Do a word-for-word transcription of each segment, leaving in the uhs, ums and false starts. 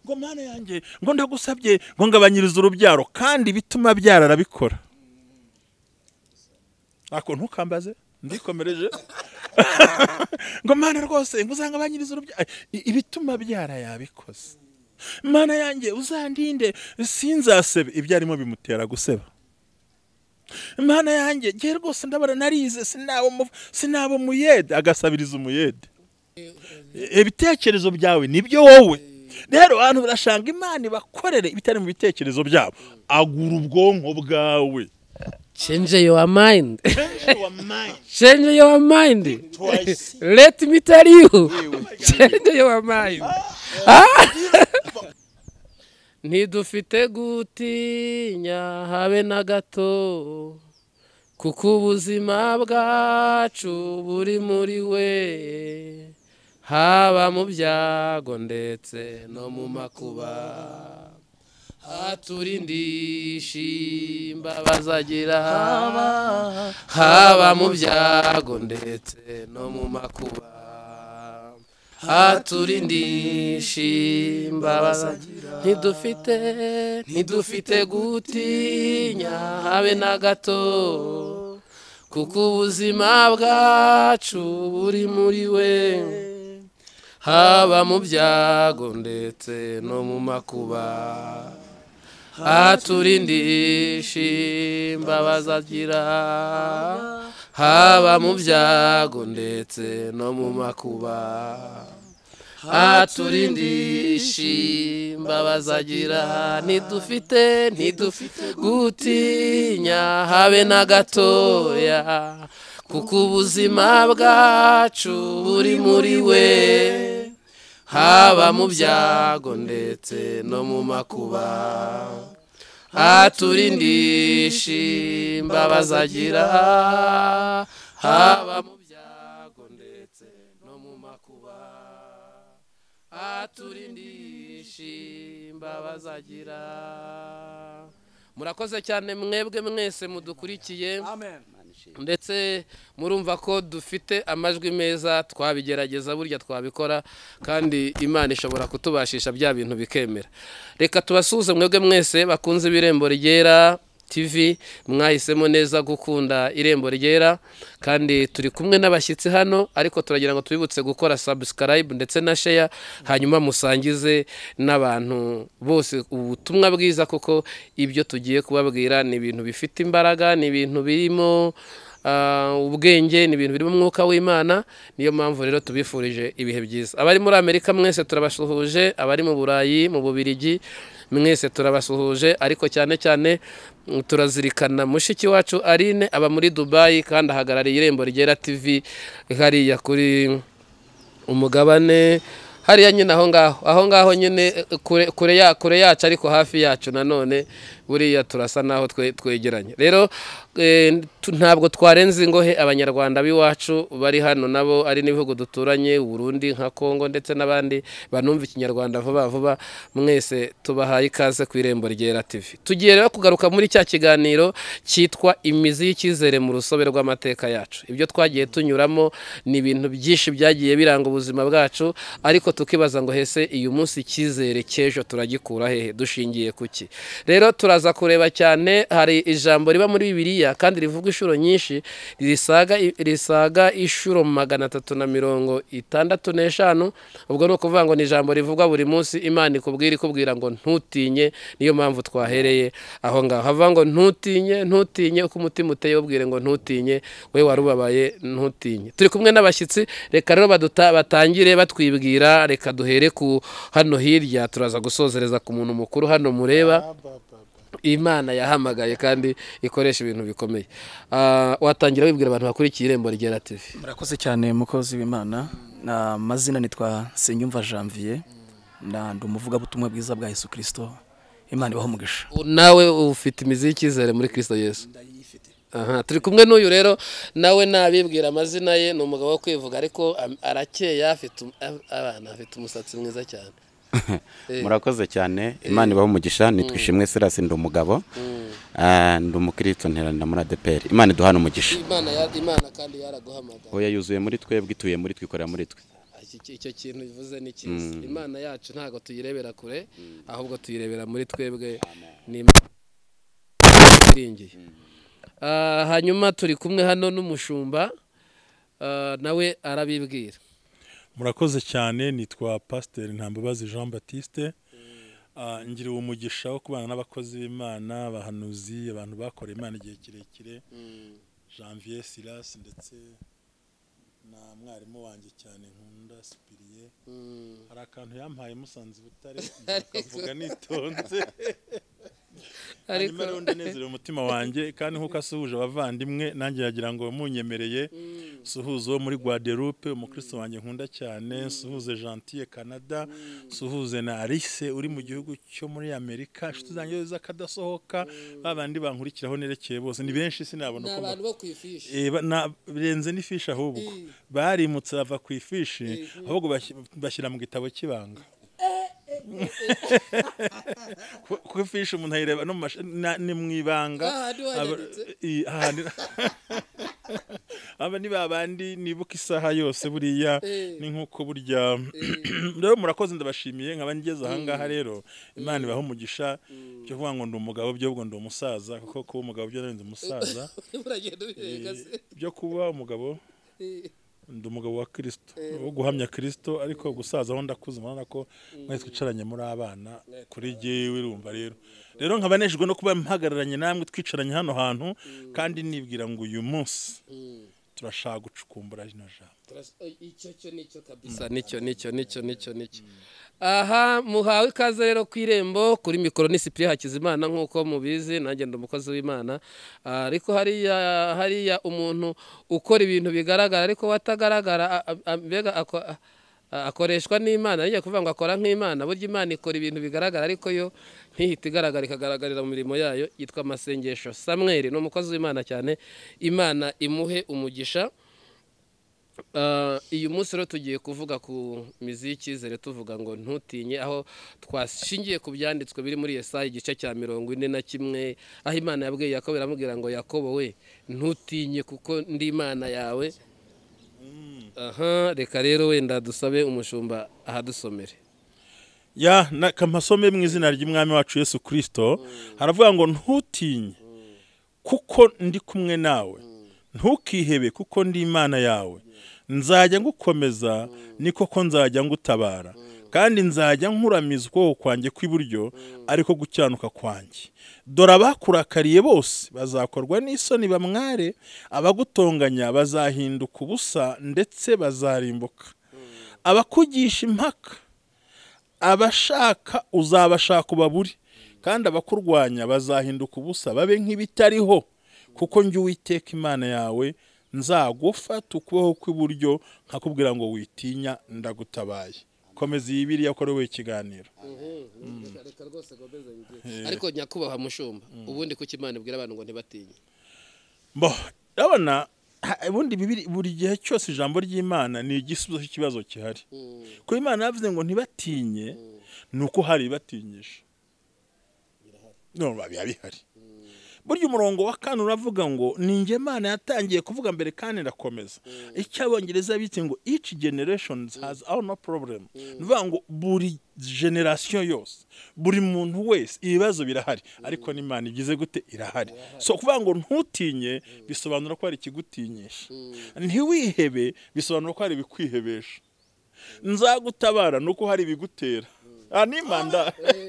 ngo Mana yanjye ngo ndagusabye ngo ngabanyiriza urubyaro kandi bituma byara arabikora. Ako ntukambaze ndikomereje ngo Mana rwose ngo uzangabanyiriza urubyaro ibituma byara yabikoze. Mana yanjye uzandinde sinzasebe ibyarimo bimutera guseba. Mana yanjye ngiye rwose ndabara narize sinabo sinabo muyede agasabiriza umuyede. Ibitekerezo byawe nibyo wowe. Rero abantu barashanga Imana bakorere ibitari mu bitekerezo byabo. Agura ubwonko bwawe. Change your mind. Change your mind. Change your mind. Twice. Let me tell you. Change your mind. Ntidufite gutinya habe na gato kuko ubuzima bwacu buri muri we haba mu byago ndetse no mu makuba aturindisha imbabazi agira haba mu byago ndetse no mu makuba aturindisha imbabazi agira ntidufite ntidufite gutinya habe na gato kuko ubuzima bwacu buri muri we haba mu byago ndetse no mu makuba aturindisha imbabazi agira haba mu byago ndetse no mu makuba aturindisha imbabazi agira ntidufite ntidufite gutinya habe na gatoya kuko ubuzima bwacu buri muri we haba mu byago ndetse no mu makuba aturindisha imbabazi agira haba mu byago ndetse no mu makuba aturindisha imbabazi agira. Murakoze cyane mwebwe mwese mudukurikiye. Amen. Ndetse murumva ko dufite amajwi meza twabigerageza burya twabikora kandi Imana ishobora kutubashisha bya bintu bikemera. Reka tubasuze mwebwe mwese bakunze ibirembo ryera T V mwahisemo neza gukunda irembo ryera kandi turi kumwe n'abashyitsi hano ariko turagira ngo tubibutse gukora subscribe ndetse na share hanyuma musangize n'abantu bose ubutumwa bwiza kuko ibyo tugiye kubabwira ni ibintu bifite imbaraga ni ibintu birimo ubwenge ni ibintu biri mu mwuka w'Imana. Niyo mpamvu rero tubifurije ibihe byiza. Abari muri Amerika mwese turabasuhuje, abari mu Burayi mu Bubirigi mwese turabasuhuje ariko cyane cyane turazirikana mushiki wacu Aline aba muri Dubai kandi ahagarariye irembo ryera T V hariya kuri umugabane hariya nyine aho ngaho aho ngaho nyine kure kure ya kure yacu ariko hafi yacu nanone buriya turasa naho twegeranye. Rero ntabwo twarenze ingohe abanyarwanda biwacu bari hano nabo ari n'ibihugu duturanye Burundi nka Kongo ndetse n'abandi banumva ikinyarwanda vuba vuba mwese tubahaye ikaze ku irembo ryera T V. Tugiye rero kugaruka muri cya kiganiro cyitwa imizi y'ikizere mu rusobe rw'amateka yacu. Ibyo twagiye tunyuramo ni ibintu byinshi byagiye biranga ubuzima bwacu ariko tukibaza ngo hese uyu munsi ikizere cyejo turagikura hehe dushingiye kuki. Rero turaza kureba cyane hari ijambo riba muri Bibiliya kandi rivuga inshuro nyinshi risaga risaga inshuro magana atatu na mirongo itandatu n'eshanu. Ubwo no kuvuga ngo ni ijambo rivuga buri munsi Imana ikubwira ikubwira ngo ntutinye. Niyo mpamvu twahereye aho ngaho havuga ngo ntutinye ntutinye uko umutima uteye ubwire ngo ntutinye we warubabaye ntutinye. Turi kumwe n'abashyitsi reka rero baduta batangire batwibwira. Reka duhere ku hano hirya turaza gusozereza ku muntu mukuru hano mureba Imana yahamagaye kandi ikoresha ibintu bikomeye. Watangira wibwira abantu bakurikiye irembo ryera T V. Murakoze cyane mukozi w'Imana. Na mazina nitwa Senyumva Janvier na ndi umuvuga butumwa bwiza bwa Yesu Kristo. Imana ibahe umugisha. Nawe ufite imizi y'ikizere muri Kristo Yesu? Aha, turi kumwe n'uyu rero nawe nabibwira amazina ye ni umugabo wo kwivuga ariko arakeye afite abana afite umusatsi mwiza cyane. Murakoze cyane Imana ibahe umugisha. Nitwishimwe Silas ndi umugabo ndi umukristo nterana muri A D P R. Imana iduhana umugisha. Imana ya Imana kandi yaraguhamagara. Oya yuzuye muri twebwe ituye muri twikorera muri twe. icyo kintu bivuze ni cyiza. Imana yacu ntago tuyirebera kure ahubwo tuyirebera muri twebwe ni iringiye. Hanyuma turi kumwe hano n'umushumba nawe arabibwira. Murakoze cyane, nitwa Pastor Ntambabazi Jean Baptiste. Ngira umugisha wo kubana n'abakozi b'Imana, abahanuzi, abantu bakoreye Imana igihe kirekire, Janvier Silas ndetse na mwarimu wanjye cyane nkunda Sipiriye. Hari akantu yampaye Musanze Butare akavuga nitonze. Ariko ndanezerewe umutima wanjye kandi nkuko asuhuje abavandimwe nanjye yagira ngo munyemereye suhuzo wo muri Guadeloupe, umukristo wanjye nkunda cyane, suhuze Gentil Canada, suhuze na Alice uri mu gihugu cyo muri Amerika, inshuti zanjye z'akadasohoka, babandi bankurikiraho nerekeye bose ni benshi sinabona uko abantu bo kwifishi eh na birenze n'ifishi ahubwo barimutse bava ku ifishi ahubwo bashyira mu gitabo kibanga. Kufishi umuntu ayireba no ni mwibanga aba ni babandi nibuka isaha yose buriya ni nkuko burya. Rero murakoze ndabashimiye nkaba ngeze aha ngaha. Rero Imana ibahe umugisha cyo kuvuga ngo ndi umugabo byo ubwo ndi umusaza kuko kuba umugabo byo narinze umusaza byo kuba umugabo ndi umugabo wa Kristo wo guhamya Kristo ariko gusaza aho ndakuze mwana ko mwe twicaranye muri abana kuri jewe urumva. Rero rero nkabaneshejwe no kuba mpagararanye namwe twicaranye hano hantu kandi nibwira ngo uyu munsi turashaka gucukumbura rino jambo. Icyo cyo nicyo kabisa nicyo nicyo nicyo nicyo nicyo. Aha muhawe ikaze rero ku irembo kuri mikoro ni Cyprien Hakizimana nkuko mubizi nanjye ndi umukozi w'Imana. Ariko hariya hariya umuntu ukora ibintu bigaragara ariko watagaragara mbega akoreshwa n'Imana. Nijye kuvuga ngo akora nk'Imana, burya Imana ikora ibintu bigaragara ariko yo ntihita igaragara ikagaragarira mu mirimo yayo. Yitwa Masengesho Samuel, ni umukozi w'Imana cyane, Imana imuhe umugisha. Uyu munsi rero tugiye kuvuga ku mizi y'ikizere tuvuga ngo ntutinye, aho twashingiye ku byanditswe biri muri Yesaya igice cya mirongo ine na kimwe aho Imana yabwiye Yakobo iramubwira ngo Yakobo we ntutinye kuko ndi Imana yawe. Aha reka rero wenda dusabe umushumba ahadusomere. Ya nakamasome mu izina ry'Umwami wacu Yesu Kristo. Haravuga ngo ntutinye kuko ndi kumwe nawe, ntukihebe kuko ndi Imana yawe, nzajya ngukomeza ni koko nzajya ngutabara, kandi nzajya nkuramiza ukuboko kwanjye kw'iburyo ariko gucyanuka kwanjye. Dore abakurakariye bose bazakorwa n'isoni bamware, abagutonganya bazahinduka ubusa ndetse bazarimbuka. Abakugisha impaka abashaka uzabashaka ubaburi, kandi abakurwanya bazahinduka ubusa babe nk'ibitariho, kuko njye Uwiteka Imana yawe nzagufata ukuboko kw'iburyo nkakubwira ngo witinya ndagutabaye. Komeza iyi Bibiliya ko ari we ikiganiro. Reka rwose gomeza bigiye. Ariko nyakubaha mushumba ubundi kuki Imana ibwira abantu ngo ntibatinye? Bo urabona ubundi buri gihe cyose ijambo ry'Imana ni igisubizo cy'ikibazo gihari. Ko Imana yavuze ngo ntibatinye nuko hari batinyisha. No babiya bihari. Burya umurongo wa kane uravuga ngo ninjye Imana yatangiye kuvuga mbere kandi ndakomeza. Icyabongereza bite ngo each generation has our no problem. Nuvuga ngo buri generation yose, buri muntu wese ibibazo birahari, ariko n'Imana igize gute irahari. So kuvuga ngo ntutinye bisobanura ko ari ikigutinyisha. Ntiwihebe bisobanura ko ari ibikwihebesha. Nzagutabara nuko hari ibigutera. Ah ni Imana.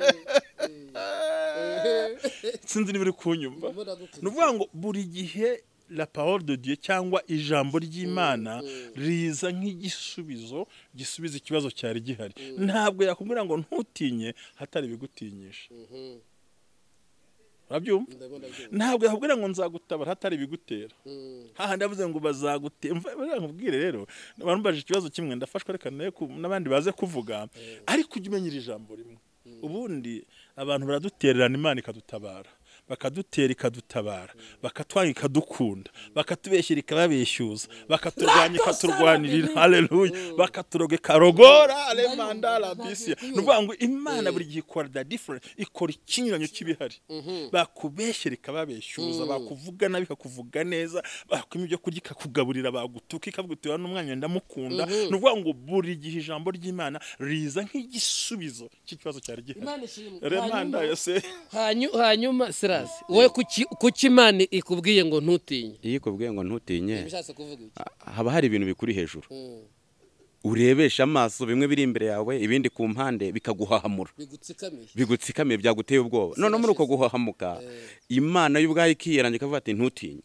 Sinzi niba uri kunyumva. Nuvuga ngo buri gihe la parole de Dieu cyangwa ijambo ry'Imana riza nk'igisubizo gisubiza ikibazo cyari gihari. Ntabwo yakubwira ngo ntutinye hatari bigutinyisha. Urabyumva? Ntabwo yakubwira ngo nzagutabara hatari bigutera. Haha ndavuze ngo bazagutera. Nkubwire rero barumbaje ikibazo kimwe ndafashwa reka n'abandi baze kuvuga, ariko ujye umenyira ijambo rimwe. Ubundi abantu baradutererana Imana ikadutabara. bakadutera ikadutabara bakatwanga ikadukunda bakatubeshyira ikababeshyuza bakaturwanya ikaturwanirira haleluya bakaturoga karogora alemandala bisia nuvuga ngo Imana buri gihe ikora da different ikora ikinyuranyo kibihari bakubeshyira ikababeshyuza bakuvuga nabi kakuvuga neza bakwima ibyo kurya ikakugaburira bagutuka ikavuga n'umwanya ndamukunda nuvuga ngo buri gihe ijambo ry'Imana riza nk'igisubizo cy'ikibazo cyari gihari remanda yose hanyuma Silas wowe kuki Imana ikubwiye ngo ntutinye iyo ikubwiye ngo ntutinye haba hari ibintu bikuri hejuru urebesha amaso bimwe biri imbere yawe ibindi ku mpande bikaguhahamura bigutsikamiye bigutsikamiye byaguteye ubwoba none muri uko guhahamuka Imana y'ubwayo ikiyeranje kavuga ati ntutinye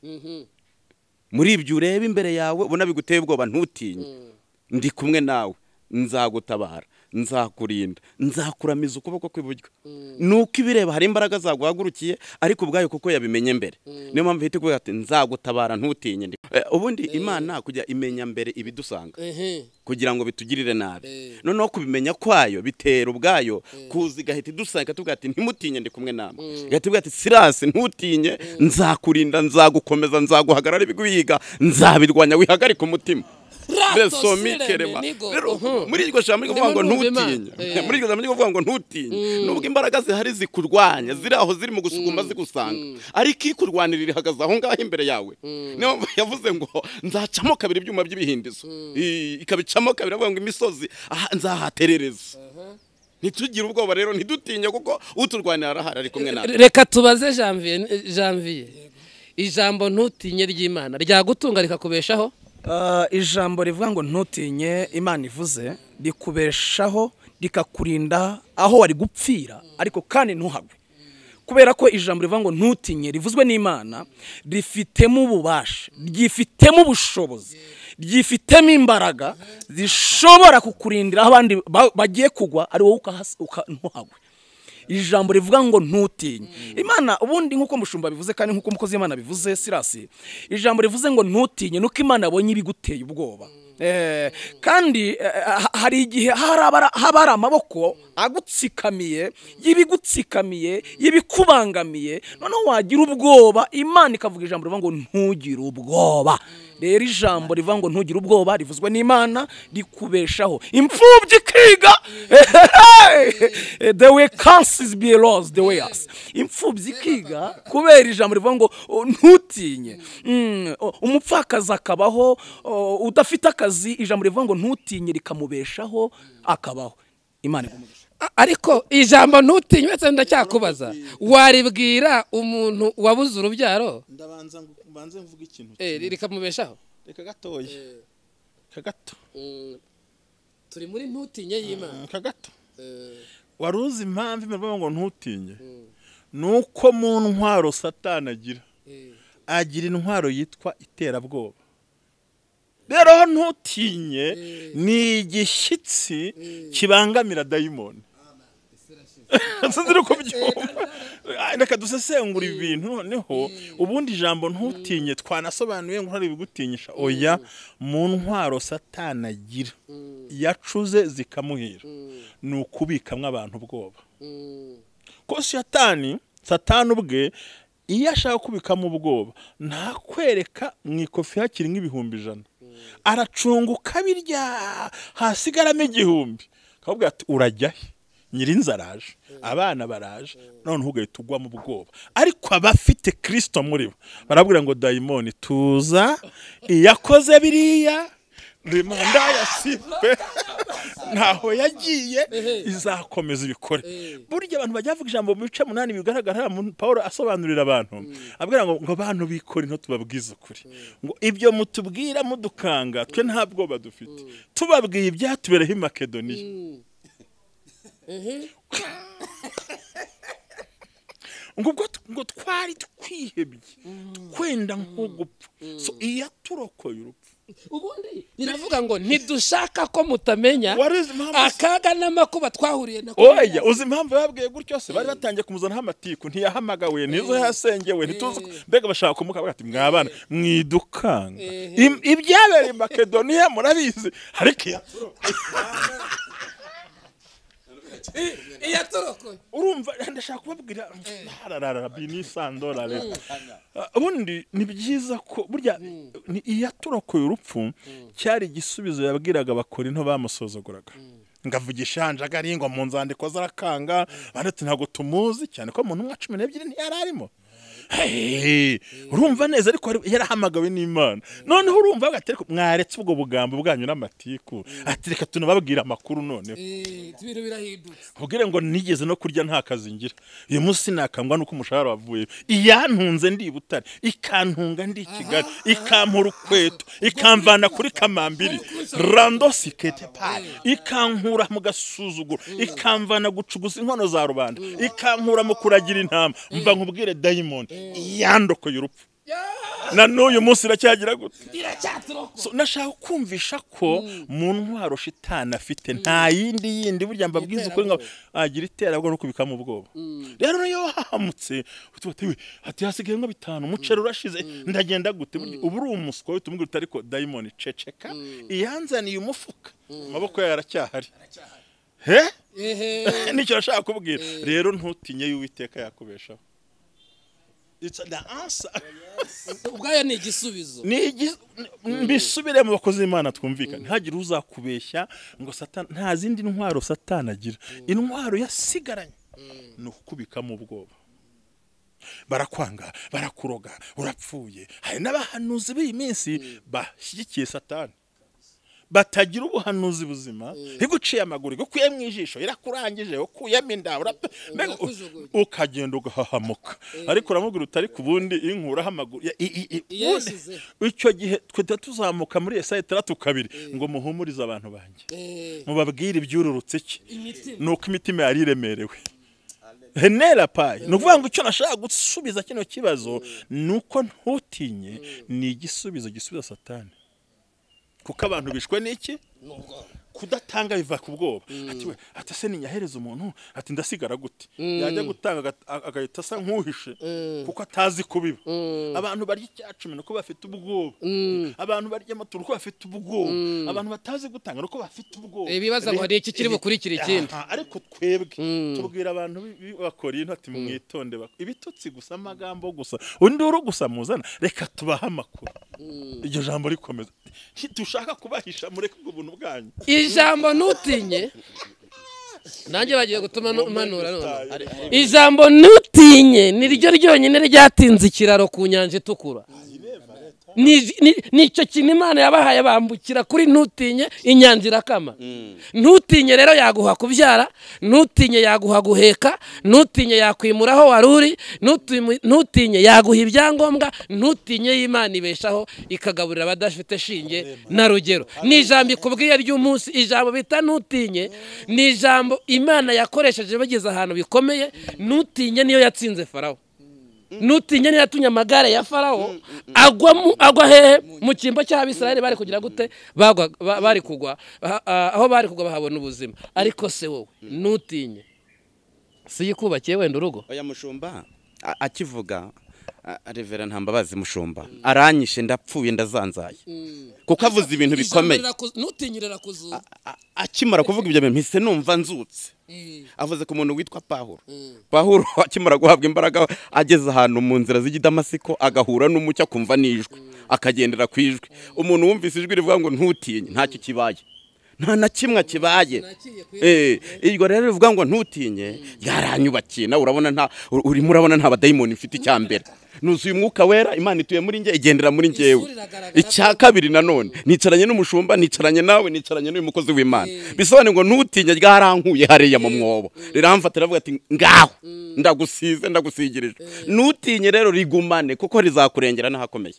muri ibyo ureba imbere yawe ubona biguteye ubwoba ntutinye ndi kumwe nawe nzagutabara nzakurinda nzakuramiza ukuboko kw'iburyo nuko ibireba hari imbaraga zaguhagurukiye ariko ubwayo kuko yabimenye mbere niyo mpamvu ihita kuvuga ati nzagutabara ntutinye ubundi Imana kujya imenya mbere ibidusanga kugira ngo bitugirire nabi noneho kubimenya kwayo bitera ubwayo kuzi gahita idusanga tuvuga ati ntimutinye ndi kumwe namwe gahita tuvuga ati Silas ntutinye nzakurinda nzagukomeza nzaguhagarara biguhiga nzabirwanya wihagarika umutima Besomikerema muri iryo jambo ryo kuvuga ngo ntutinye muri iryo jambo ryo kuvuga ngo ntutinye nubwo imbaraga zihari zikurwanya ziri aho ziri mu gusuguma zigusanga ariko ikurwanirira ihagaze aho ngaho imbere yawe niyo yavuze ngo nzacamo kabiri ibyuma by'ibihindizo ikabicamo kabiri avuga ngo imisozi nzahaterereza ntitugire ubwoba rero ntidutinye kuko uturwanira arahari ari kumwe nawe reka tubaze Janvier Janvier ijambo ntutinye ry'Imana ryagutunga rikakubeshaho ijambo rivuga ngo ntutinye Imana ivuze rikubeshaho rikakurinda aho wari gupfira ariko kandi ntuhagwe kubera ko ijambo rivuga ngo ntutinye rivuzwe n'Imana rifitemo ububasha ryifitemo ubushobozi ryifitemo imbaraga zishobora kukurindira abandi bagiye kugwa ari wowe ntuhagwe ijambo rivuga ngo ntutinye Imana ubundi nkuko mushumba bivuze kandi nkuko mukozi Imana bivuze Silas ijambo rivuze ngo ntutinye nuko Imana abonye ibiguteye ubwoba eh kandi hari igihe habara amaboko agutsikamiye yibigutsikamiye yibikubangamiye none wagira ubwoba Imana ikavuga ijambo rivuga ngo ntugire ubwoba rero ijambo rivuga ngo ntugire ubwoba rivuzwe n'Imana rikubeshaho imfubyi kiga the way can't be lost the way us imfubyi kiga kubera ijambo rivuga ngo ntutinye umupfakaza akabaho udafite akazi ijambo rivuga ngo ntutinye rikamubeshaho akabaho Imana igumugisha ariko ijambo ntutinye wese ndacyakubaza waribwira umuntu wabuze urubyaro ndabanza banze mvuga ikintu eh rikamubeshaho reka gatoya kagato turi muri ntutinye y'Imana kagato waruzi impamvu imwe ngo ntutinye nuko mu ntwaro Satani agira agira intwaro yitwa iterabwoba rero ntutinye ni igishyitsi kibangamira dayimoni sinzira kubyumva reka dusesengura ibintu noneho ubundi ijambo ntutinye twanasobanuye ngo hari bigutinyisha oya mu ntwaro Satani agira yacuze zikamuhira ni ukubikamwe abantu ubwoba ko Satani Satani ubwe iyo ashaka kubikamo ubwoba nta kwereka mu ikofi hakiri nk'ibihumbi ijana aracunguka birya hasigaramo igihumbi kavuga ati urajyahe nyirinzaraje abana baraje none ugahita ugwa mu bwoba ariko abafite Kristo muri bo barabwira ngo dayimoni tuza iyakoze biriya rimanda yasipe ntaho yagiye izakomeza ibikore burya abantu bajya bavuga ijambo mu bice munani bigaragara Paulo asobanurira abantu abwira ngo ngo abantu bikore nto tubabwiza ukuri ngo ibyo mutubwira mudukanga twe nta bwoba dufite tubabwiye ibyatubereho i Makedoniya ngo twari twihebye kwenda nko gupfa so iya turokoye urupfu ubundi biravuga ngo ntidushaka ko mutamenya akaga n'amakuba twahuriye nako oya uzi impamvu babwiye gutyo se bari batangiye kumuzana amatiku ntiyahamagawe nizo yasengewe ntituzi mbega bashaka kumuka bagati mwabana mwidukanga ibyabereye i Makedoniya murabizi ariko iyatorokoye urumva ndashaka kubabwira hararara binisandora rero ubundi ni byiza ko burya ni iyatorokoye urupfu cyari igisubizo yabwiraga abakora into bamusozoguraga ngavugisha hanjagari ngo mu nzandiko zarakanga bandati ntago tumuzi cyane ko umuntu wa cumi n'ebyiri ntiyararimo urumva neza ariko yarahamagawe n'Imana noneho urumva agatereko mwaretse ubwo bugambo bwanyu n'amatiku ati reka tunababwira amakuru noneho eh tubiro birahindutse ubwire ngo nigeze no kurya nta kazi ngira uyu munsi nakangwa nuko umushahara wavuye iyantunze ndi Butare ikantunga ndi Kigali ikampura ukweto ikamvana kuri Kamambiri rando sikete pale ikankura mu gasuzuguro ikamvana gucuguza inkono za rubanda ikankura mu kuragira intama mva nkubwire diamond yandokoye urupfu na n'uyu munsi iracyagira gute so nashaka kumvisha ko mu ntwaro shitani afite nta yindi yindi burya mbabwiza ukuri ngo agira iterabwo no kubikamo ubwoba rero niyo wahamutse utubatewe ati hasigaye ngo bitanu umucero urashize ndagenda gute ubu uri umuswa utumubwira utari ko diamond ceceka iyanzaniye umufuka amaboko yaracyahari he nicyo nashaka kubwira rero ntutinye y'Uwiteka yakubeshaho it's the answer ubwayo ni igisubizo ni mbisubire mu bakozi Imana twumvikana ntagire uzakubeshya ngo Satani nta zindi ntwaro Satani agira intwaro yasigaranye no kukubikamo ubwoba barakwanga barakuroga urapfuye hari n'abahanuzi b'iyi minsi bashyigikiye Satani batagira ubuhanuzi buzima iguciye amaguru gukuye mu ijisho irakurangije ukuyemo inda ukagenda ugahahamuka ariko uramubwira utari kubundi inkuraho amaguru icyo gihe twe tuzamuka muri Yesaya itandatu kabiri ngo muhumurize abantu banjye mubabwire ibyururutse ki nuko imitima yari iremerewe henera payi nuvuga ngo icyo nashaka gusubiza kino kibazo nuko ntutinye ni igisubizo gisubiza Satani kuko abantu bishwe n'iki kudatanga biva ku bwoba ati we atase ninyahereza umuntu ati ndasigara gute yajya gutanga agahita asa nkuhishe kuko atazi kubiba abantu barya icyacumi nuko bafite ubwoba abantu barya amaturu ko bafite ubwoba abantu batazi gutanga nuko bafite ubwoba ibibaza ngo hari iki kiri bukurikira ikindi ariko twebwe tubwira abantu bakora into ati mwitonde ibitutsi gusa amagambo gusa undi uru gusa muzana reka tubaha amakuru iryo jambo rikomeza dushaka kubahisha mureke ubwo buntu bwanyu ijambo ntutinye nanjye bagiye gutuma manura none ijambo ntutinye niryo ryonyine ryatinze ikiraro ku nyanja itukura nicyo kintu Imana yabahaye bambukira kuri ntutinye inyanja irakama ntutinye rero yaguha kubyara ntutinye yaguha guheka ntutinye yakwimura aho waruri ntutinye yaguha ibyangombwa ntutinye y'Imana ibeshaho ikagaburira abadafite shinge na rugero ni ijambo ikubwiye ry'umunsi ijambo bita ntutinye ni ijambo Imana yakoresheje bageze ahantu bikomeye ntutinye niyo yatsinze Farawo nutinye niyatunye amagare ya Farawo agwa agwa hehe mu kimbo cy'Abisirayeli bari kugira gute bagwa bari kugwa aho bari kugwa bahabona ubuzima ariko se wowe nutinye si yikubakiye wenda urugo oya mushumba akivuga Revera Ntambabazi mushumba aranyishe ndapfuye ndazanzaye kuko avuze ibintu bikomeye nutinyirira kuzuza akimara kuvuga ibyo bintu mpise numva nzutse avuze ku muntu witwa Pawulo Pawulo akimara guhabwa imbaraga ageze ahantu mu nzira z'Idamasiko agahura n'umucyo akumva nijwe akagendera kwijwe umuntu wumvise ijwi rivuga ngo ntutinye ntacyo kibaye nta na kimwe kibaye eh iryo rero rivuga ngo ntutinye yaranyubakiye na urabona nta uri murabona nta badayimoni mfite icyambere nuzuye umwuka wera Imana ituye muri nge igendera muri ngewe icya kabiri nanone nicaranye n'umushumba nicaranye nawe nicaranye n'uyu mukozi w'Imana bisobanura ngo ntutinye ryarankuye hariya mu mwobo riramfatira avuga ati ngaho ndagusize ndagusigirije ntutinye rero rigumane kuko rizakurengera nahakomeye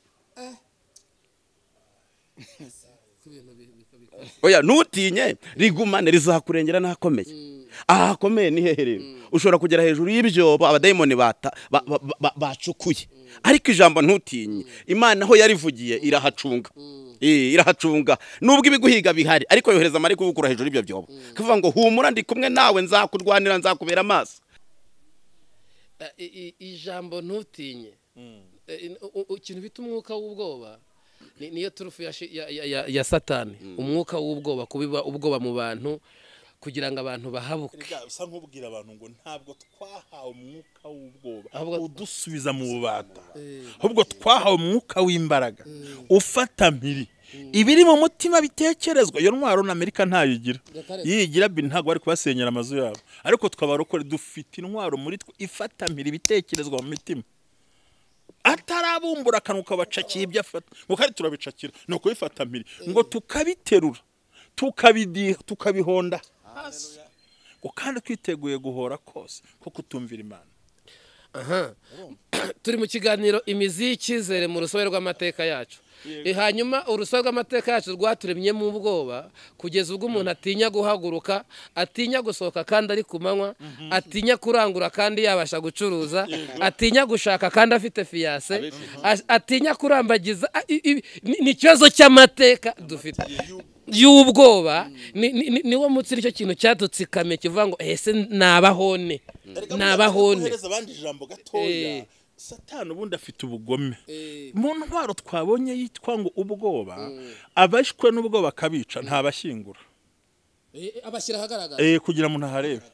oya ntutinye rigumane rizakurengera nahakomeye ahakomeye ni hehe rero ushobora kugera hejuru y'ibyobo abadayimoni bata bacukuye ariko ijambo ntutinye Imana aho yarivugiye irahacunga eh irahacunga nubwo ibiguhiga bihari ariko yohereza mariko gukura hejuru y'ibyo byobo kuvuga ngo humura ndi kumwe nawe nzakurwanira nzakubera amaso ijambo ntutinye ikintu bita umwuka w'ubwoba niyo turufu ya Satani umwuka w'ubwoba kubiba ubwoba mu bantu kugira ngo abantu bahabuke. Bisa nk'ubwira abantu ngo ntabwo twahawe umwuka w'ubwoba Ahubwo- udusubiza mu bubata, ahubwo twahawe umwuka w'imbaraga ufata mpiri ibiri mu mutima bitekerezwa. Iyo ntwaro na Amerika ntayigira, yigira bin ntabwo bari kubasenyera amazu yabo, ariko twabarokore dufite intwaro muri twe ifata mpiri ibitekerezwa mu mitima, atarabumbura akanwa kabacakiye ibyo afata ngo kandi turabicakira no kubifata mpiri ngo tukabiterura tukabidiha tukabihonda hasi ngo kandi twiteguye guhora kose ko kutumvira Imana. Aha. Turi mu kiganiro imizi y'ikizere mu rusobe rw'amateka yacu. E, hanyuma urusobe rw'amateka yacu rwaturemye mu bwoba kugeza ubwo umuntu atinya guhaguruka, atinya gusohoka kandi ari ku manywa, atinya kurangura kandi yabasha gucuruza, atinya gushaka kandi afite fiyase, atinya kurambagiza. a- i- i- ni ni ikibazo cy'amateka dufite y'ubwoba. ni- ni- ni- niwo mutsi icyo kintu cyadutsikame kivuga ngo ese nabahone nabahone. Kohereza abandi ijambo gatoya. Eh. Satani ubundi afite ubugome. Mu ntwaro twabonye yitwa ngo ubwoba, abashwe n'ubwoba kabica ntabashyingura. Abashyira ahagaragara. Eh, kugira umuntu aharebe.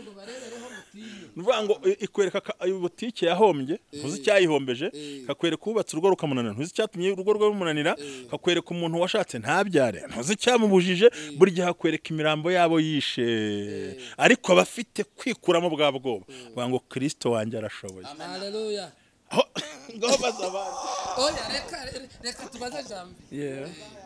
Nuvuga ngo i- ikwereka ka- iyo butike yahombye, ntuzi icyayihombeje, kakwereka ubatse urugo rukamunanira, ntuzi icyatumye urugo rwe rumunanira, kakwereka umuntu washatse ntabyare, ntuzi icyamubujije, buri gihe hakwereka imirambo yabo yishe. Ariko abafite kwikuramo bwa bwoba, bavuga ngo Kristo wanjye arashoboye. Haleluya. Aho ngaho baza abandi. Oya reka reka tubaze jambo. Yeah.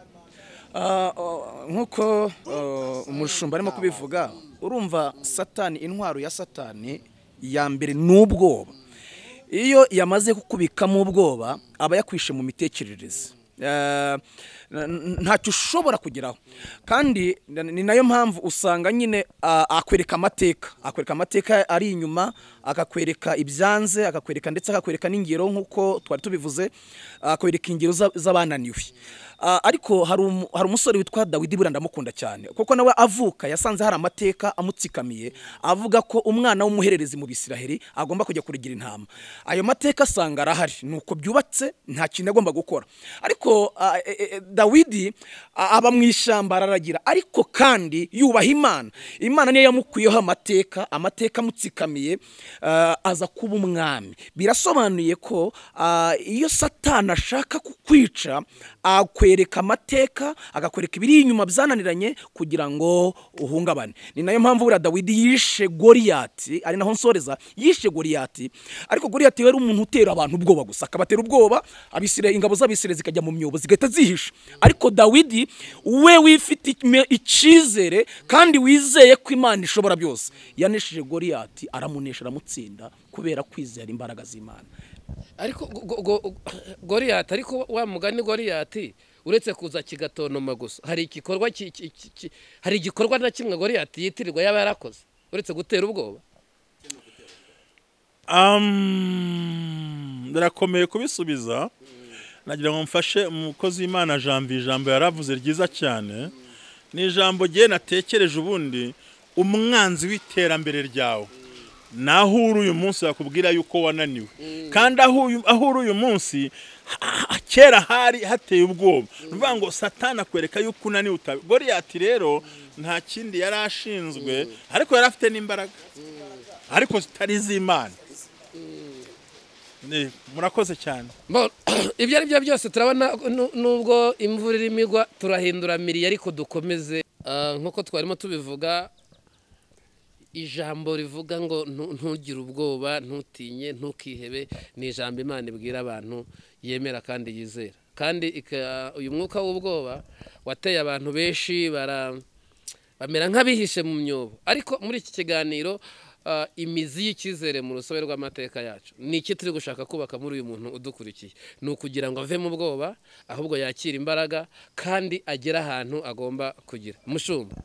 Ah, oh, nkuko oh, umushumba arimo kubivuga, urumva Satani, intwaro ya Satani ya mbere n'ubwoba. Iyo yamaze kukubikamo ubwoba aba yakwishe mu mitekerereze. Eh, n- ntacyo ushobora kugeraho, kandi ni nayo mpamvu usanga nyine ah, akwereka amateka akwereka amateka ari inyuma, akakwereka ibyanze, akakwereka ndetse akakwereka n'ingero nk'uko twari tubivuze, akakwereka ingero za- z'abananiwe. Ah, ariko hari umu- hari umusore witwa Dawidi, buriya ndamukunda cyane kuko nawe avuka yasanze hari amateka amutsikamiye avuga ko umwana w'umuhererezi mu Bisiraheli agomba kujya kurigira intama. Ayo mateka asanga arahari, nuko byubatse, nta kintu agomba gukora. Ariko ah, e, e, Dawidi ah, aba mu ishyamba araragira, ariko kandi yubaha Imana. Imana niyo yamukuyeho amateka amateka amutsikamiye, ah, aza kuba umwami. Birasobanuye ko ah, iyo Satani ashaka kukwica akwereka amateka, agakwereka ibiri inyuma byananiranye kugira ngo uhungabane. Ni nayo mpamvu buriya Dawidi yishe Goliyati, ari naho nsoreza, yishe Goliyati. Ariko Goliyati yari umuntu utera abantu ubwoba gusa, akabatera ubwoba, Abisirayeli, ingabo z'Abisirayeli zikajya mu myobo zigahita zihisha. Ariko Dawidi we wifite ime- icyizere kandi wizeye ko Imana ishobora byose, yanesheje Goliyati, aramunesha, aramutsinda kubera kwizera imbaraga z'Imana. Ariko go- go- go- Goliyati, ariko wa mugani Goliyati uretse kuza kigatonoma gusa, hari igikorwa ki- ki- ki- ki- hari igikorwa na kimwe Goliyati yitirirwa yaba yarakoze uretse gutera ubwoba. Um, birakomeye kubisubiza. Nagira ngo mfashe umukozi w'Imana Janvier, ijambo yaravuze ryiza cyane. Ni ijambo giye natekereje ubundi, umwanzi w'iterambere ryawe. Naho uri uyu munsi yakubwira yuko wananiwe. Kandi aho uyu- aho uri uyu munsi ha- kera hari hateye ubwoba. Nuvuga ngo Satani akwereka yuko unaniwe utabi. Goliyati rero nta kindi yari ashinzwe, ariko yari afite n'imbaraga, ariko zitari iz'Imana. Ni murakoze cyane. Bon, ibyo ari byo byose turabona nu- nubwo imvura irimo igwa turahindura miriye, ariko dukomeze. Ah, nk'uko twarimo tubivuga, ijambo rivuga ngo ntu- ntugire ubwoba, ntutinye, ntukihebe, ni ijambo Imana ibwira abantu yemera kandi yizera. Kandi ika- uyu mwuka w'ubwoba wateye abantu benshi bara bamera nk'abihishe mu myobo. Ariko muri iki kiganiro, ah, imizi y'icyizere mu rusobe rw'amateka yacu, ni iki turi gushaka kubaka muri uyu muntu udukurikiye? Ni ukugira ngo ave mu bwoba, ahubwo yakire imbaraga kandi agere ahantu agomba kugira. Mushumba,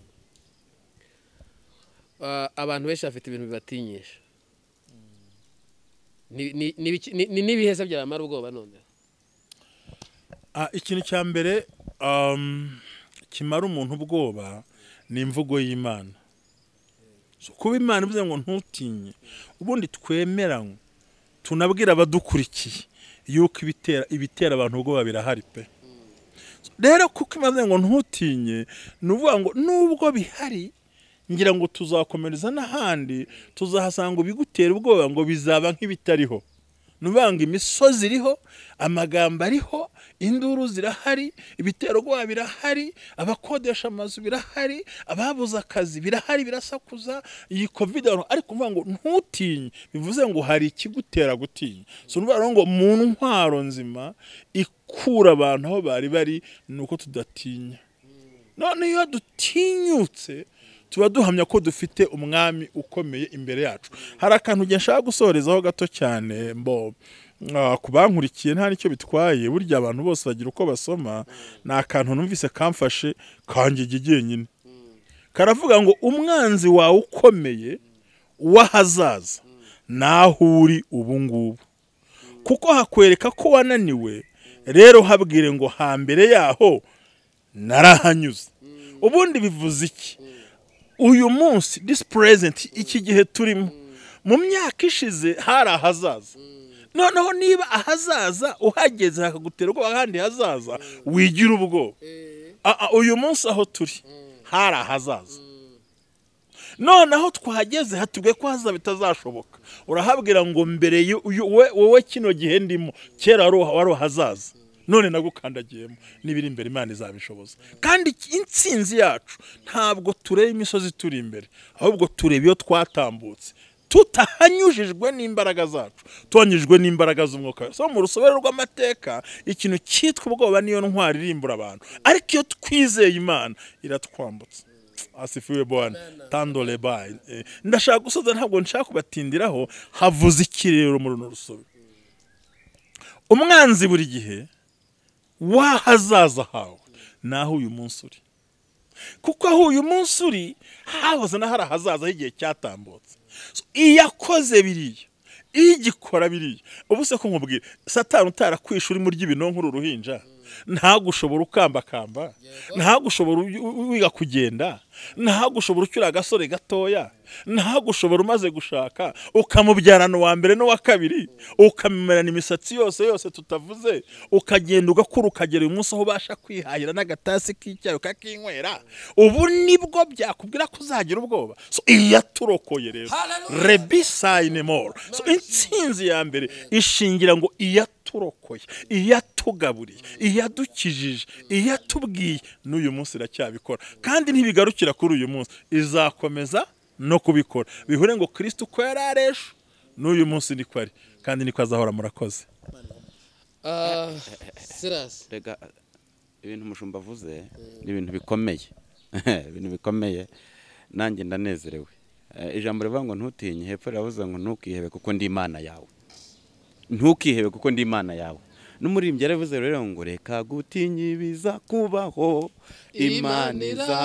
ah, abantu benshi bafite ibintu bibatinyisha. Ni- ni- ni ibiki- ni- ni- n'ibihe se byabamara ubwoba none? Ah, ikintu cya mbere um, kimara umuntu ubwoba ni imvugo y'Imana. So, kuba Imana ivuze ngo ntutinye, ubundi twemeranywe tunabwira abadukurikiye yuko ibitera ibitera abantu ubwoba birahari pe. So, rero kuko imaze ngo ntutinye, nuvuga ngo nubwo bihari ngira ngo tuzakomereza n'ahandi tuzahasanga ibigutera ubwoba ngo bizaba nk'ibitariho. Nubanga imisozi iriho, amagambo ariho, induru zirahari, ibiterwa birahari, abakodesha amazu birahari, ababuza akazi birahari birasakuza, iyi covid ariko mvuga ngo ntutinye, bivuze ngo hari ikigutera gutinya. So nuvuga ngo mu ntwaro nzima ikura abantu aho bari bari nuko tudatinya. None iyo dutinyutse tuba duhamya ko dufite umwami ukomeye imbere yacu. Hari akantu nshaka gusorezaho gato cyane mbo kubankurikiye nta nicyo bitwaye, burya abantu bose bagira uko basoma. Na akantu numvise kamfashe kanje gigenyine, karavuga ngo umwanzi wawe ukomeye wahazaza naho uri ubu ngubu, kuko hakwereka ko wananiwe, rero habwire ngo hambere yaho narahanyuze. Ubundi bivuze iki? Uyu munsi, this present, iki gihe turimo, mu myaka ishize hari ahazaza. Noneho niba ahazaza uhageze hakaguterwa ahandi hazaza, wigira ubwoba. Uyu munsi aho turi hari ahazaza. Noneho twahageze hatubwe ko hazaza bitazashoboka. Urahabwira ngo mbere wowe kino gihe ndimo, kera wari hazaza, none nagukandagiyemo, nibiri imbere Imana izabishoboza. Kandi intsinzi yacu ntabwo tureba imisozi turi imbere, ahubwo tureba iyo twatambutse, tutahanyujijwe n'imbaraga zacu, tuanyujijwe n'imbaraga z'umwuka. So mu rusobero rw'amateka ikintu cyitwa ubwoba niyo ntwari irimbura abantu, ariko iyo twizeye Imana iratwambutsa. Asifiwe Bwana, tandole bayi. Ndashaka gusoza, ntabwo nshaka kubatindiraho, havuze iki rero muri runo rusobero? Umwanzi buri gihe wahazaza hawe naho uyu munsi uri, kuko aho uyu munsi uri hahoze na hari ahazaza h'igihe cyatambutse. Iyakoze biriya, igikora biriya. Ubu se ko nkubwira, Satani utarakwishura muri ry'ibinonko uru ruhinja, ntagushobora ukambakamba, ntagushobora wiga kugenda, ntagushobora ucyura agasore gatoya, ntagushobora umaze gushaka ukamubyarana wa mbere no wa kabiri, ukamerana imisatsi yose yose tutavuze, ukagenda ugakura ukagera uyu munsi aho ubasha kwihahira n'agatasi k'icyayi ukakinywera. Ubu nibwo byakubwira ko uzagira ubwoba. So iyaturokoye rero, rebisayine more. So intsinzi ya mbere ishingira ngo iyaturokoye, iyatugaburiye, iyadukijije, iyatubwiye, n'uyu munsi iracyabikora. Kandi ntibigarukira kuri uyu munsi, izakomeza no kubikora. Bihure ngo Kristo ko yararesha, n'uyu munsi niko ari, kandi niko azahora. Murakoze. Ah, Silas, rega ibintu mushumba avuze ni ibintu bikomeye. Ibintu bikomeye, nanjye ndanezerewe. Ijambo rivuga ngo ntutinye, hepfo riravuze ngo ntukihebe kuko ndi Imana yawe. Ntukihebe kuko ndi Imana yawe. N'umurimbyi yaravuze rero ngo reka gutinya ibiza kubaho, Imana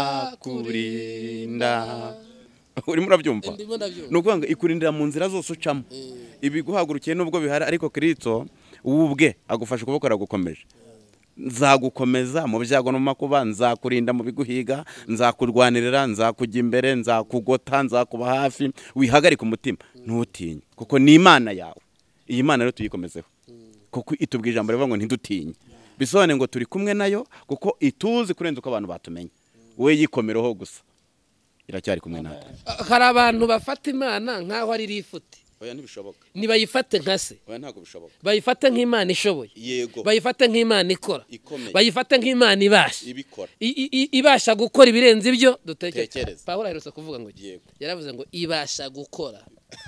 izakurinda. Urimo urabyumva? Nukuvuga ngo ikurindira mu nzira zose ucamo. Ibiguhagurukiye nubwo bihari, ariko Kristo ubwe agufasha ukuboko aragukomeje. Nzagukomeza mu byago no makuba, nzakurinda mu biguhiga, nzakurwanirira, nzakujya imbere, nzakugota, nzakuba hafi. Wihagarika umutima, ntutinye kuko ni Imana yawe. Iyi Mana rero tuyikomezeho, kuko itubwije ijambo rivuga ngo ntidutinye. Bisobanure ngo turi kumwe nayo, kuko ituzi kurenza uko abantu batumenye. We yikomereho gusa, iracyari kumwe natwe. Hari abantu bafata Imana nkaho ari rifuti. Oya ntibishoboka. Nibayifate nka se. Oya ntago bishoboka. Bayifate nk'Imana ishoboye. Yego. Bayifate nk'Imana ikora. Ikomeye. Bayifate nk'Imana ibasha. Ibikora. Ibasha gukora ibirenze ibyo dutekereza. Pawulo aherutse kuvuga ngo yego. Yaravuze ngo ibasha gukora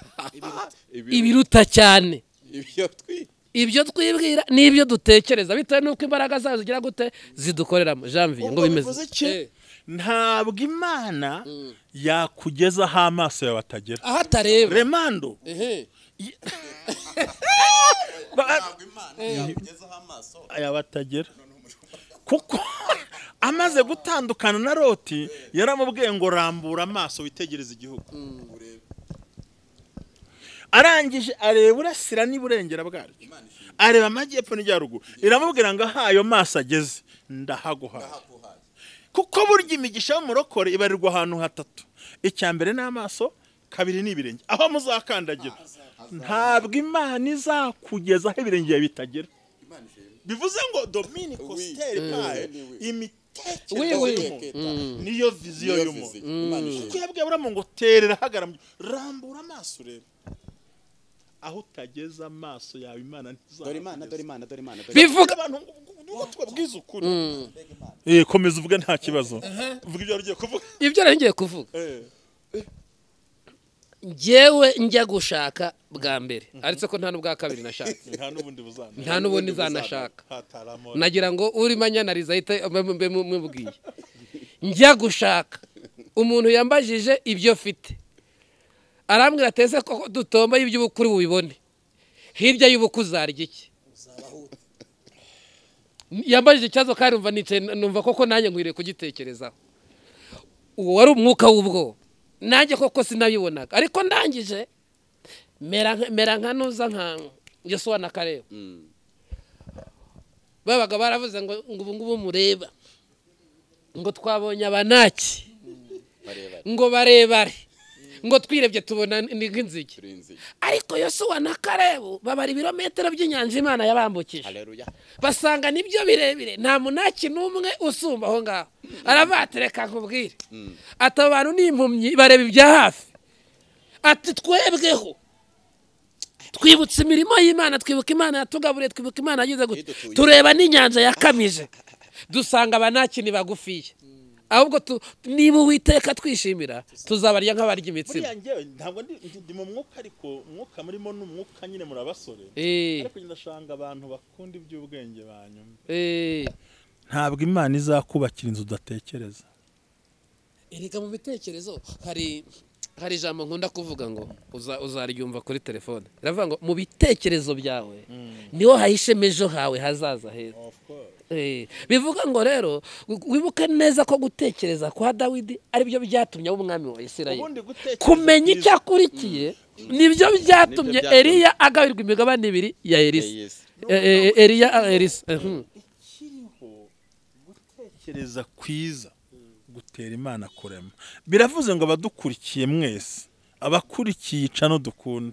ibiruta cyane ibyo twi ibyo twibwira n'ibyo dutekereza, bitewe nuko imbaraga zazo zigira gute zidukoreramo. Janvier ngo bimeze. Ntabwo Imana yakugezaho amaso yawe atagera. Aho atareba. Remando. Ehe. Ntabwo Imana yakugezaho amaso yawe atagera. Kuko amaze gutandukana na Loti, yaramubwiye ngo rambura amaso witegereze igihugu. Arangije areba urasira n'iburengera bwaryo, areba amajyepfo n'ijyaruguru, iramubwira ngo ahayo maso ageze ndahaguhaye. Kuko burya imigisha y'umurokore ibarirwa ahantu hatatu. Icyambere n'amaso, kabiri n'ibirenge. Aho muzakandagira ntabwo Imana izakugezaho ibirenge bitagera. Bivuze ngo Dominico Steri pae ibitekerezo niyo viziyo y'umuntu kuko yabwiye Aburahamu ngo terera hagaramye rambura amaso rero aho utageza amaso yawe Imana ntizaba dore Imana dore Imana dore Imana bivuga abantu ngo twabwize ukuri eh komeza uvuge nta kibazo uvuga ibyo ugiye kuvuga ibyo ngiye kuvuga njyewe njya gushaka bwa mbere ariko ko nta n'ubwa kabiri nashatse nta n'ubundi buzana nta n'ubundi zanashaka nagira ngo uri manyanariza ahita mubwiye njya gushaka umuntu yambajije ibyo fite arambwira ateze ko dutomba iby'ubukuri bubibone hirya y'ubuku uzarya iki yambajije ikibazo kandi numva nicaye numva koko nanjye nkwiriye kugitekerezaho uwo wari umwuka w'ubwoba nanjye koko sinabibonaga ariko ndangije mera nka nuza nka Yesu na Kareba babaga baravuze ngo ubu ngubu mureba ngo twabonye abanaki ngo barebare ngo twirebye tubona ni nk'inzige ariko Yesu na Kareba babara ibirometero by'inyanja Imana yabambukije basanga nibyo birebire nta munaki n'umwe usumba aho ngaho arabatereka nkubwire ati abantu n'impumyi bareba ibya hafi ati twebweho twibutse imirimo y'Imana twibuka Imana yatugaburiye twibuka Imana yagize gute tureba n'inyanja yakamije dusanga abanaki ni bagufiye ahubwo niba Uwiteka twishimira tuzabarya nk'abarya imitsima ntabwo ndi mu mwuka ariko umwuka murimo n'umwuka nyine murabasore ariko ndashanga abantu bakunda iby'ubwenge banyuma ntabwo Imana izakubakira inzu udatekereza erega mu bitekerezo hari hari ijambo nkunda kuvuga ngo uzaryumva kuri telefone iravuga ngo mu bitekerezo byawe niho hahishe ejo hawe hazaza heza bivuga ngo rero wibuke neza ko gutekereza kwa Dawidi ari byo byatumye umwami wa Isirayeli kumenya icyo akurikiye nibyo byatumye Eliya agabirwa imigabane ibiri ya Elisa Eliya Elisa ikiriho gutekereza kwiza gutera Imana kurema biravuze ngo abadukurikiye mwese abakurikiye icano dukunda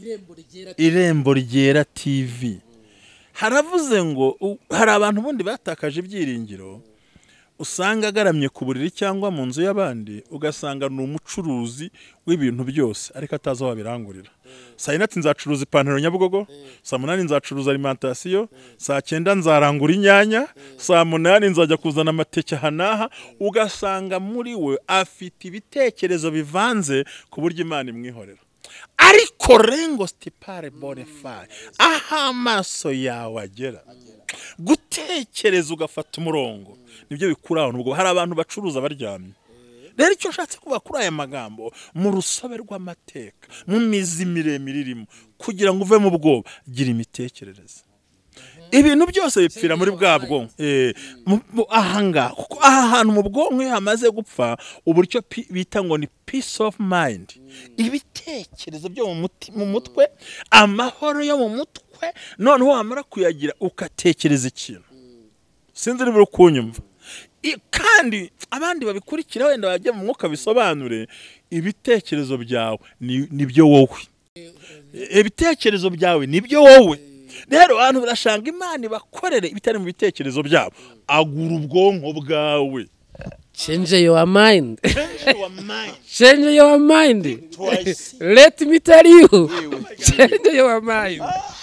Irembo Ryera T V haravuze ngo hari abantu bundi batakaje ibyiringiro usanga agaramye ku buriri cyangwa mu nzu y'abandi ugasanga ni umucuruzi w'ibintu byose ariko atazi aho babirangurira saa yine ati nzacuruza ipantaro Nyabugogo saa munani nzacuruza alimentation saa cyenda nzarangura inyanya saa munani nzajya kuzana amateke hanaha ugasanga muri we afite ibitekerezo bivanze ku buryo Imana imwihorera ariko rengo stipare bonefari aha amaso yawe agera gutekereza ugafata umurongo nibyo bikura aho nubwo hari abantu bacuruza baryamye rero icyo nshatse kuba kuri aya magambo mu rusobe rw'amateka mu mizi miremire irimo kugira ngo uve mu bwoba gira imitekerereze ibintu byose bipfira muri bwa bwonko eh ahanga kuko aha hantu mu bwonko hamaze gupfa uburyo bita ngo ni peace of mind ibitekerezo byo mu mutwe amahoro yo mu mutwe noneho wamara kuyagira ukatekereza ikintu sinzi niba ukunyumva kandi abandi babikurikira wenda bajya mu mwuka bisobanure ibitekerezo byawe nibyo wowe ibitekerezo byawe nibyo wowe rero abantu barashanga Imana bakorere ibitari mu bitekerezo byabo agura ubwonko bwawe change your mind change your mind change your mind let me tell you change your mind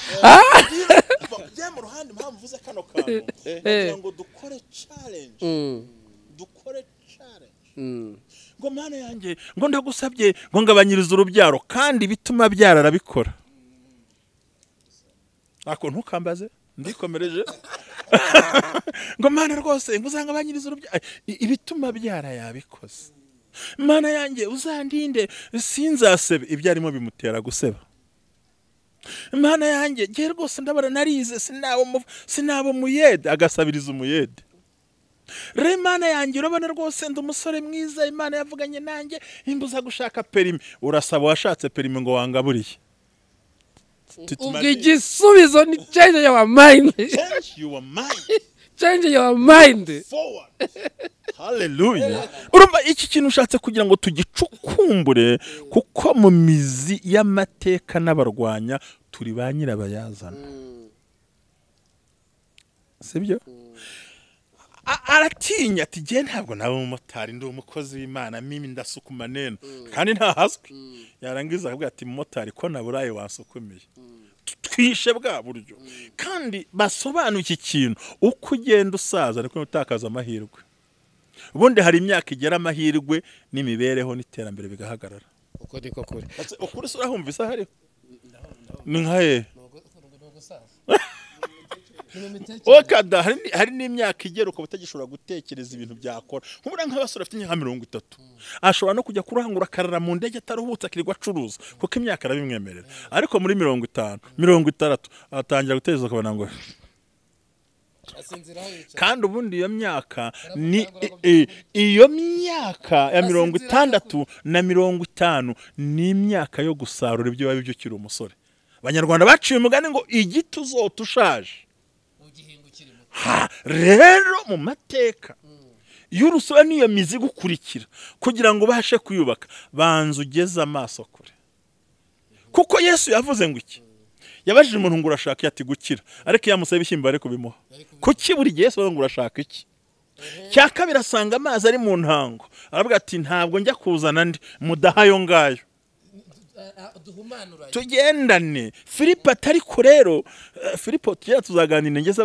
bya mu ruhande mpamvuze kano kantu ngo dukore challenge dukore challenge ngo Mana yanjye ngo ndagusabye ngo ngabanyiriza urubyaro kandi bituma byararabikora ako ntukambaze ndikomereje ngo Mana rwose nguzanga banyiriza urubyaro ibituma byara yabikoze Mana yanjye uzandinde sinzasebe ibyarimo bimutera guseba Mana yanjye ngiye rwose ndabara narize sinabo sinabo muyede agasabiriza umuyede re Mana yanjye urabona rwose ndi umusore mwiza Imana yavuganye nanjye imbuza gushaka perimi urasaba washatse perimi ngo wangaburiye igisubizo ni change your mind change your mind change your mind forward hallelujah urumva iki kintu ushatse kugira ngo tugicukumbure kuko mu mizi y'amateka n'abarwanya turi ba nyirabayazana sibyo aratinya ati je ntabwo nawe umumotari ndi umukozi w'Imana mimi ndasuka maneno kandi ntahazwe yarangiza akavuga ati umumotari ko naburaye wasukumiye twishe bwa buryo kandi basobanuye iki kintu uko ugenda usaza niko utakaza amahirwe ubundi hari imyaka igera amahirwe n'imibereho n'iterambere bigahagarara uko niko kuri ukuri sura humva isa hari ni nkaye okada hari n'imyaka igera uko utagishobora gutekereza ibintu byakora nk'ubura nk'abasore afite imyaka mirongo itatu ashobora no kujya kurangura karara mu ndege ataruhutse akirirwa acuruza kuko imyaka arabimwemerera ariko muri mirongo itanu mirongo itandatu atangira gutekereza akabona ngo kandi ubundi iyo myaka ni iyo myaka ya mirongo itandatu na mirongo itanu ni imyaka yo gusarura ibyo biba byukira umusore abanyarwanda baciye umugani ngo igiti uzota ushaje rero mu mateka y'urusobe niyo mizi gukurikira kugira ngo ubashe kuyubaka banza ugeze amaso kure kuko Yesu yavuze ngo iki yabajije umuntu ngo urashaka ati gukira ariko yamusaba ibishyimbo ari kubimuha kuki buri gihe Yesu ngo urashaka iki cya kabiri asanga amazi ari mu ntango aravuga ati ntabwo njya kuzana ndi mudahayo ngayo tugendane Filipo atari ko rero Filipo tujya tuzaganira ingeze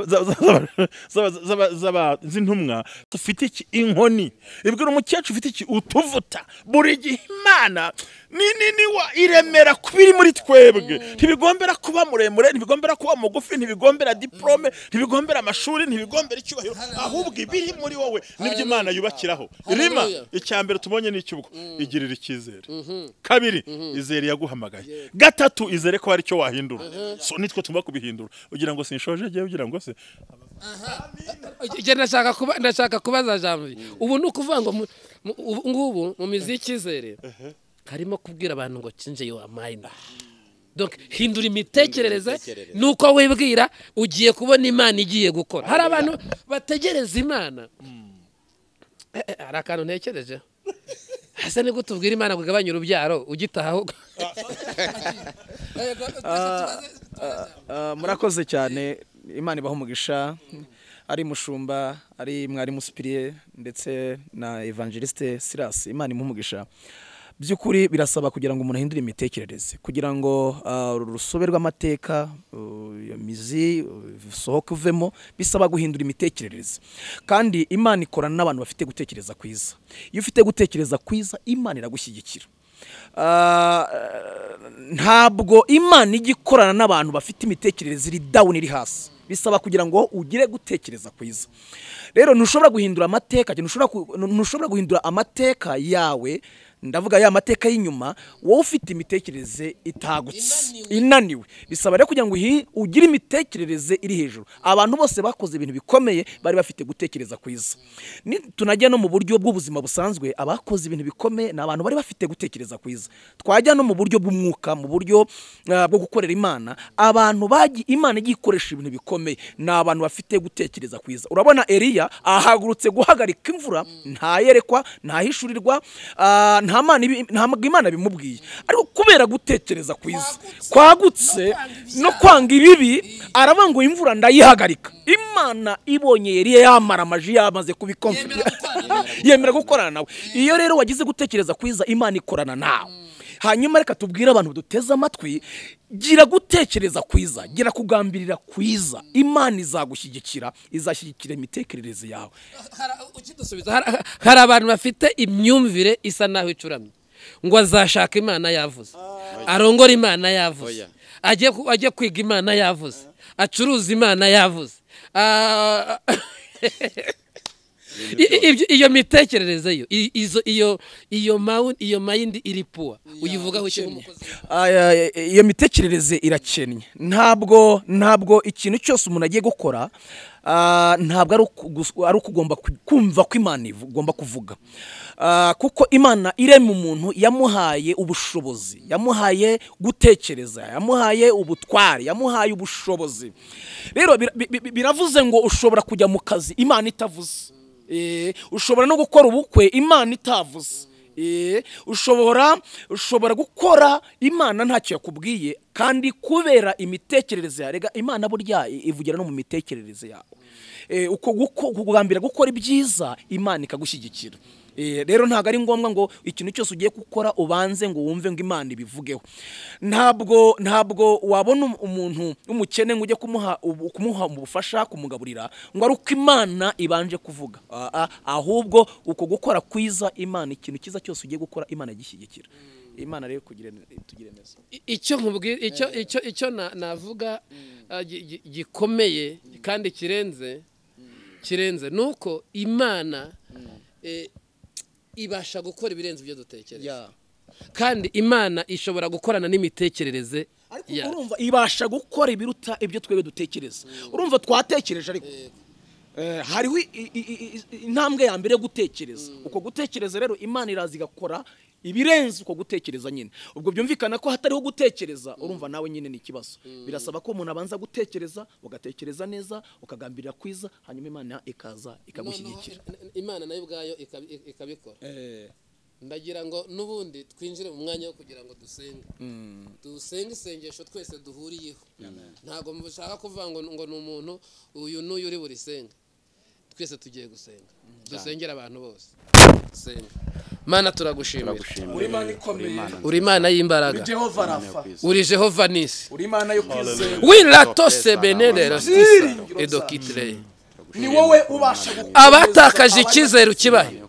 z'intumwa tufite iki inkoni ibwira umukecuru ufite iki utuvuta buri gihe Imana nini niwa iremera kubiri muri twebwe ntibigombera kuba muremure ntibigombera kuba mugufi ntibigombera diplome ntibigombera amashuri ntibigombera icyubahiro ahubwo ibiri muri wowe nibyo Imana yubakiraho rima icyambere tubonye n'icyubwo igirira ikizere kabiri izere yaguhamagaye gatatu izere ko hari cyo wahindura so nitwe tumba kubihindura ugira ngo sinshoje giye ugira ngo se je ndashaka kuba ndashaka kubaza jambo ubu nukuvuga ngo ngubu mu miziki izere harimo kubwira abantu ngo cinje yo amina donc hindura imitekerereze nuko wibwira ugiye kubona Imana igiye gukora hari abantu bategereza Imana hari akantu ntekereje hasa ni gutubwira Imana kugabanya urubyaro ugitaha murakoze cyane Imana ibaho umugisha ari mushumba ari mwari musipiriye ndetse na evangeliste Silas Imana imuhumugisha byukuri birasaba kugira ngo umuntu ahindure imitekerereze kugira ngo urusobe rw'amateka ya mizi sohoke uvemo bisaba guhindura imitekerereze kandi Imana ikorana n'abantu bafite gutekereza kwiza iyo ufite gutekereza kwiza Imana iragushyigikira ntabwo Imana igikorana n'abantu bafite imitekerereze iri down iri hasi bisaba kugira ngo ugire gutekereza kwiza rero ntushobora guhindura amateka ntushobora guhindura amateka yawe ndavuga ya mateka y'inyuma wowe ufite imitekerereze itagutse inaniwe bisaba rero kugira ngo ugire imitekerereze iri hejuru abantu bose bakoze ibintu bikomeye bari bafite gutekereza kwiza tunajya no mu buryo bw'ubuzima busanzwe abakoze ibintu bikomeye n'abantu bari bafite gutekereza kwiza twajya no mu buryo bw'umwuka mu buryo bwo gukorera Imana abantu baji Imana igikoresha ibintu bikomeye n'abantu bafite gutekereza kwiza urabona Eliya ahagurutse guhagarika imvura nta yerekwa nta hishurirwa nta Imana bimubwiye ariko kubera gutekereza kwiza kwagutse no kwanga ibibi aravuga ngo imvura ndayihagarika Imana ibonye Eliya yamara amaji yamaze kubikomfira yemera gukorana nawe iyo rero wagize gutekereza kwiza Imana ikorana nawe hanyuma reka tubwire abantu duteze amatwi gira gutekereza kwiza gira kugambirira kwiza Imana izagushyigikira izashyigikira imitekerereze yawe hari abantu bafite imyumvire isa naho icuramye ngo azashaka Imana yavuze arongora Imana yavuze ajye kwiga Imana yavuze acuruza Imana yavuze iyo mitekerereze yo izo iyo iyo mawu iyo mayindi iripuwa uyivugaho iki umukozi iyo mitekerereze irakennye ntabwo ntabwo ikintu cyose umuntu agiye gukora ntabwo ari ukugomba kumva ko Imana igomba kuvuga kuko Imana irema umuntu yamuhaye ubushobozi yamuhaye gutekereza yamuhaye ubutware yamuhaye ubushobozi rero biravuze ngo ushobora kujya mu kazi Imana itavuze ushobora no gukora ubukwe Imana itavuze eh ushobora ushobora gukora Imana ntacyo yakubwiye kandi kubera imitekerereze yarega Imana burya ivugira no mu mitekerereze yawe eh uko kugambira gukora ibyiza Imana ikagushyigikira. Eh rero ntago ari ngombwa ngo ikintu cyose ugiye gukora ubanze ngo wumve ngo Imana ibivugeho. Ntabwo ntabwo wabona umuntu umukene ngo ujye kumuha kumuha mu bufasha kumugaburira ngo ari uko Imana ibanje kuvuga. Ahubwo uko gukora kwiza Imana ikintu kiza cyose ugiye gukora Imana gishyigikira. Imana rero kugira tugire neza. Icyo nkubwira icyo icyo icyo navuga gikomeye kandi kirenze kirenze nuko Imana ibasha gukora ibirenze ibyo dutekereza. Kandi Imana ishobora gukorana n'imitekerereze. Urumva ibasha gukora ibiruta ibyo twebwe dutekereza. Urumva twatekereje ariko eh hariho intambwe ya mbere gutekereza. Uko gutekereza rero Imana irazi gakora ibirenze uko gutekereza nyine. Ubwo byumvikana ko hatariho gutekereza urumva nawe nyine ni kibazo. Birasaba ko umuntu abanza gutekereza ugatekereza neza ukagambirira kwiza hanyuma Imana ikaza ikagushyigikira. Imana nayo ubwayo ikabikora. Eh ndagira ngo nubundi twinjire mu mwanya wo kugira ngo dusenge. Dusenge isengesho twese duhuriyeho. Ntago mushaka kuvuga ngo ngo numuntu uyu n'uyu uri buri senga. Twese tugiye gusenga. Dusengera abantu bose. Senga. Mana turagushimira. Uri Imana ikomeye. Uri Imana y'imbaraga. Uri Jehova Rafa. Uri Jehova Nisi. Uri Imana yo kwizera. Wiratose benedera stisa edokitre. Ni wowe ubasha gukora. Abatakaje ikizere ukibahe.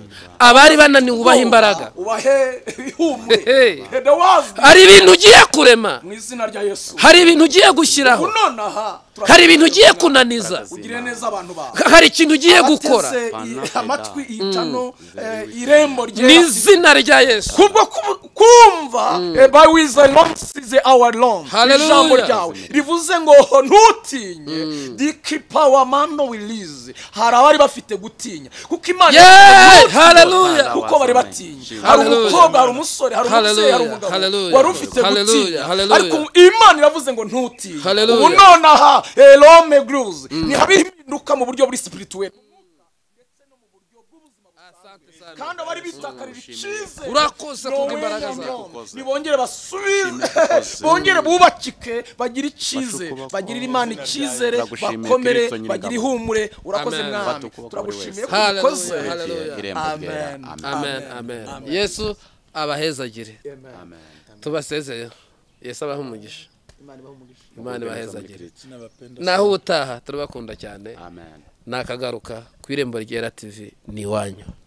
Abari bananiwe ubaha imbaraga. Ubahe ihumure. Hari ibintu ugiye kurema. Mu izina rya Yesu. Hari ibintu ugiye gushyiraho. Hari ibintu ugiye kunaniza. Ugire neza abantu ba. Hari ikintu ugiye gukora. Amatwi icano irembo rye. Ni izina rya Yesu. Kubwo kumva by wisdom is our long. Ijambo ryawe rivuze ngo ntutinye. The power man no release. Hari abari bafite gutinya. Kuko Imana haleluya kuko bari batinya. Hari umukobwa, hari umusore, hari umubyeyi, hari umugabo wari ufite gutinya. Ariko Imana iravuze ngo ntutinye. Ubu nonaha elome gruze ni habihinduka mu buryo buri spirituel ndetse no mu buryo bw'ubuzima bwawe. Kandi abari bitakarira icizere urakoze kubw'imbaraga zawe. Nibongere basubire bongere bubakike bagira icizere bagirira Imana icizere bakomere bagira ihumure. Urakoze mwami turagushimiye kukoze. Amen amen amen. Yesu abahezagire. Amen. Tubasezeye. Yesu abahe umugisha. Imana ibahezagire. Naho utaha turabakunda cyane. Amen. Nakagaruka ku Irembo Ryera T V ni wanyu.